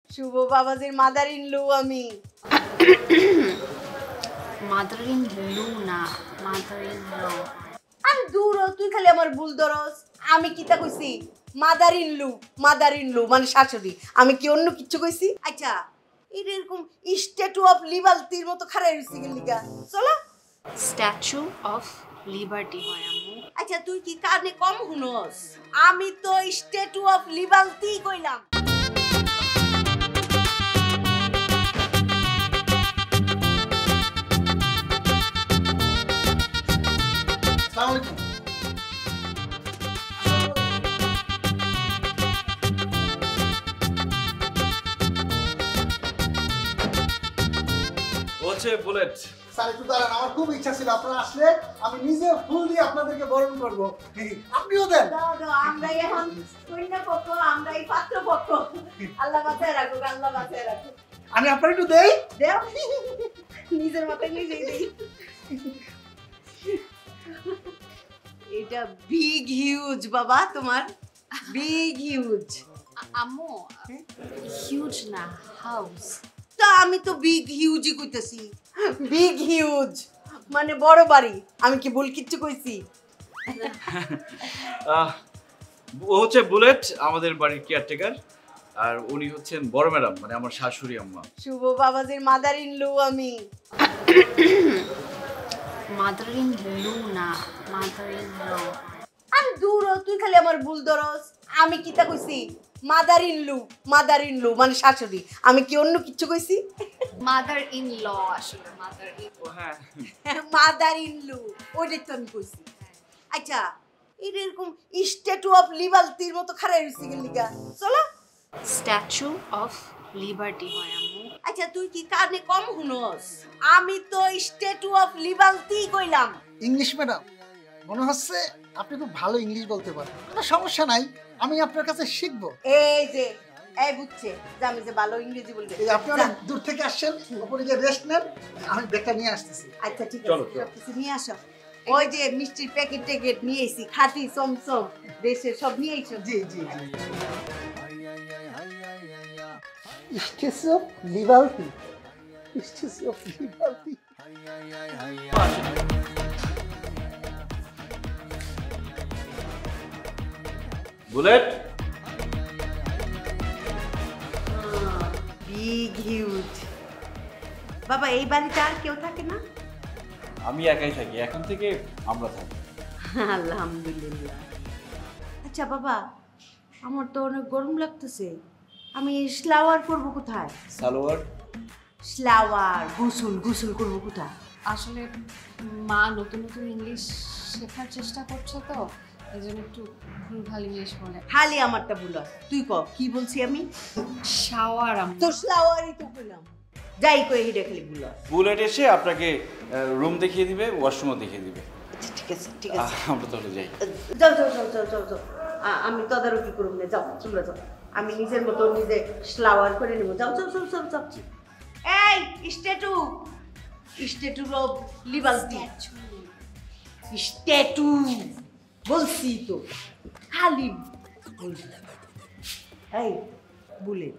শুভ বাবাজির mother in ল আমি। Mother in ল না, মাদার ইন ল। আমি দূর তুই খালি আমার ভুল ধরস। আমি কিতা কইছি? মাদার ইন ল মানে শাশুড়ি। আমি কি অন্য কিছু কইছি? আচ্ছা এরকম স্ট্যাচু অফ লিবার্টির মতো খাড়াই রইছি গেলিগা। চলো স্ট্যাচু অফ লিবার্টি হয় আম্মু। আচ্ছা তুই কি কানে কম শুনস? আমি তো স্ট্যাচু অফ লিবার্টি কইলাম। আসসালামু আলাইকুম। হচ্ছে বুলেট। স্যার একটু দাঁড়ান, আমার খুব ইচ্ছা ছিল আপনারা আসলে আমি নিজে ফুল দিয়ে আপনাদেরকে বরণ করবো। আপনিও দেন। আমরাই এখন কন্যা পক্ষ, আমরাই পাত্র পক্ষ। আল্লাহ বাঁচায় রাখো, আল্লাহ বাঁচায় রাখো। আমি আপনার একটু দেই। দেও নিজের মাথায় নিজেই দেই। এটা বিগ হিউজ বাবা, তোমার বিগ হিউজ। আম্মু হিউজ না, হাউস। তা আমি তো বিগ হিউজই কইতেছি। বিগ হিউজ মানে বড় বাড়ি। আমি কি ভুল কিচ্ছু কইছি? ও হচ্ছে বুলেট, আমাদের বাড়ির কেয়ারটেকার। আর উনি হচ্ছেন বড় ম্যাডাম, মানে আমার শাশুড়ি আম্মা। শুভ বাবাজির মাদার ইন ল আমি। মাদার ইন ল না, মাদার ইন ল। আমি দূর তুই খালি আমার ভুল ধরস। আমি কিতা কইছি? মাদার ইন ল মানে শাশুড়ি। আমি কি অন্য কিছু কইছি? মাদার ইন ল আসলে মাদার ইন। হ্যাঁ, মাদার ইন ল ওইটাই তো আমি কইছি। আচ্ছা এরকম স্ট্যাচু অফ লিবার্টির মতো খাড়াই রইছি গেলিগা। চলো স্ট্যাচু অফ লিবার্টি হয় আম্মু। আচ্ছা তুই কি কানে কম শুনস? আমি তো স্ট্যাচু অফ লিবার্টি কইলাম। ইংলিশ ম্যাডাম, মনে হচ্ছে আপনি খুব ভালো ইংলিশ বলতে পারেন। কোনো সমস্যা নাই, আমি আপনার কাছে শিখবো। এই যে এই বুঝছে যে আমি যে ভালো ইংরেজি বলতে। এই আপনি অনেক দূর থেকে আসছেন, উপরে গিয়ে রেস্ট নেন, আমি ব্যাগটা নিয়ে আসতেছি। আচ্ছা ঠিক চলো, আছে, সব কিছু নিয়ে আসো। ওই যে মিষ্টির প্যাকেট ট্যাকেট নিয়ে এসি, খাঁটি চমচম দেশের সব নিয়ে এসো। জি জি জি। Statue of liberty, statue of liberty. Bullet big huge. বাবা এই বাড়িতে আর কেউ থাকে না? আমি একাই থাকি, এখন থেকে আমরা থাকি। আলহামদুলিল্লাহ। আচ্ছা বাবা, আমার তো অনেক গরম লাগতেছে। আমি স্লাওয়ার করব কোথায়? সালোয়ার? স্লাওয়ার গোসল করব কোথায়? আসলে মা নতুন নতুন ইংলিশ শেখার চেষ্টা করছে, তো এই জন্য একটু ভুলভাল ইংলিশ বলে। খালি আমারটা ভুল হয়। তুই ক কি বলছি আমি? শাওয়ার আম্মু। তো স্লাওয়ারই তো বললাম। যাই কই হিডে খালি ভুল হয়। বুলেট এসে আপনাকে রুম দেখিয়ে দিবে, ওয়াশরুমও দেখিয়ে দিবে। আচ্ছা ঠিক আছে ঠিক আছে। আমরা তাহলে যাই। যাও। আমি তদারকি করব না, যাও তোমরা যাও। আমি নিজের মতো নিজে স্লাওয়ার করে নেব। যাও। এই স্ট্যাচু অফ লিবার্টি। স্ট্যাচু বলছি তো, খালি বলছি। এই বুলেট,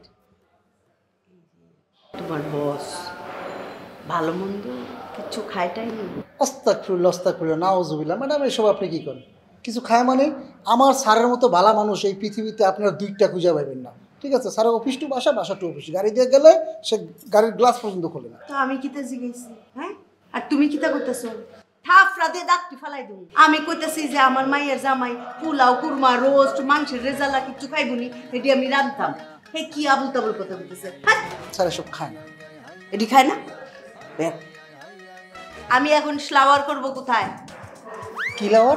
তোমার বস ভালো মন্দ কিছু খায়টাই নেই? আস্তাগফিরুল্লাহ, নাউজুবিল্লাহ। ম্যাডাম এসব আপনি কি করেন? কিছু খায় মানে? আমার স্যারের মতো ভালো মানুষ এই পৃথিবীতে আপনার দুইটা খুঁজে পাবেন না, ঠিক আছে? স্যারের অফিস টু বাসা, বাসা টু অফিস। গাড়ি দিয়ে গেলে সে গাড়ির গ্লাস পর্যন্ত খোলে না। তো আমি কিতা জিগাইছি? হ্যাঁ, আর তুমি কিতা করতেছো? থাফরা দিয়ে দাঁতটি ফালাই দেবো। আমি কইতেছি যে আমার মায়ের জামাই পোলাও কুরমা রোস্ট মাংসের রেজালা কিছু খাইবনি, এটি আমি রাঁধতাম। হে কি আবুল তাবুল কথা বলতেছে। স্যার এসব খায় না। এটি খায় না? আমি এখন স্লাওয়ার করব কোথায়? কি লাওয়ার?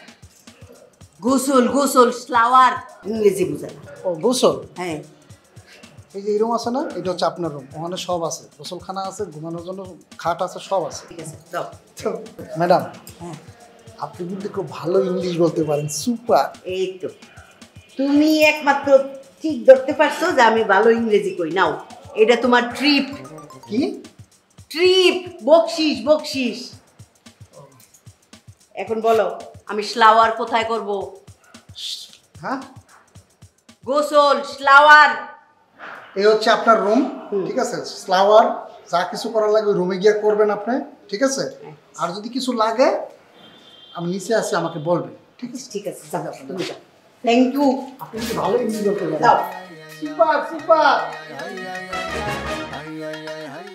গোসল স্লাওয়ার ইংরেজি বুঝে না। ও গোসল। হ্যাঁ, এই যে এই রুম আছে না, এটা হচ্ছে আপনার রুম। ওখানে সব আছে, গোসলখানা আছে, ঘুমানোর জন্য খাট আছে, সব আছে। ঠিক আছে যাও। তো ম্যাডাম, হ্যাঁ আপনি কিন্তু খুব ভালো ইংলিশ বলতে পারেন, সুপার। এই তো তুমি একমাত্র ঠিক ধরতে পারছো যে আমি ভালো ইংরেজি কই। নাও এটা তোমার ট্রিপ। কি ট্রিপ? বকশিস। এখন বলো আমি স্লাওয়ার কোথায় করব? হ্যাঁ, গোসল স্লাওয়ার এই হচ্ছে আপনার রুম, ঠিক আছে? ফ্লাওয়ার যা কিছু করার লাগে ওই রুমে গিয়ে করবেন আপনি, ঠিক আছে? আর যদি কিছু লাগে আমি নিচে আছি, আমাকে বলবেন, ঠিক আছে? ঠিক আছে, যাও তুমি যাও। Thank you. আপনি কিন্তু ভালো এনজয় করতে পারেন। দাও। Super super.